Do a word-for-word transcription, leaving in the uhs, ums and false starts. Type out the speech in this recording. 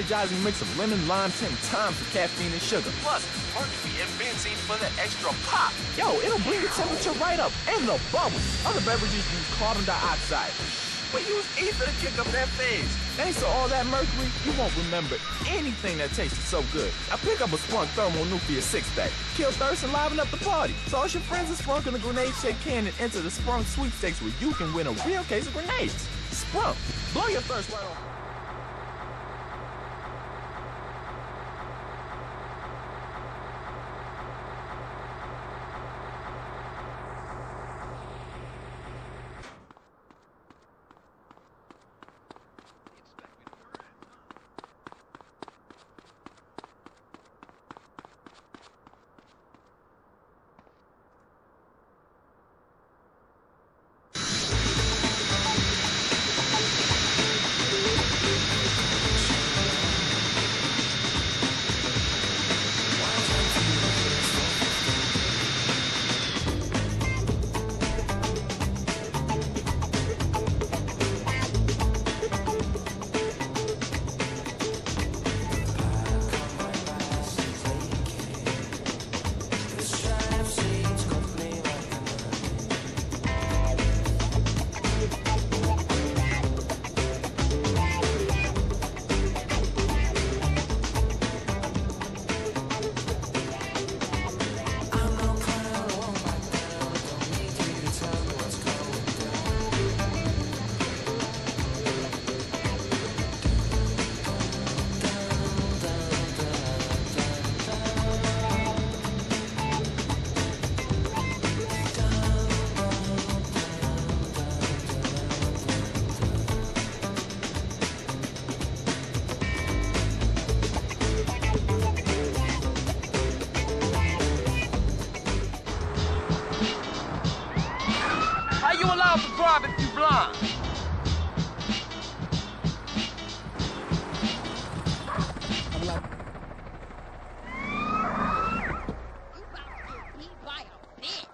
energizing mix of lemon, lime, ten times the caffeine and sugar. Plus, mercury and benzene for the extra pop. Yo, it'll bring your temperature right up, and the bubbles. Other beverages use carbon dioxide. But use ether to kick up that phase. Thanks to all that mercury, you won't remember anything that tasted so good. Now pick up a Sprunk Thermonuclear six-pack. Kill thirst and liven up the party. So ask your friends at Sprunk in the Grenade Shake can and enter the Sprunk sweepstakes where you can win a real case of grenades. Sprunk, blow your thirst right off. How you allowed to drive if you blind? I'm like... You about to get beat by a bitch.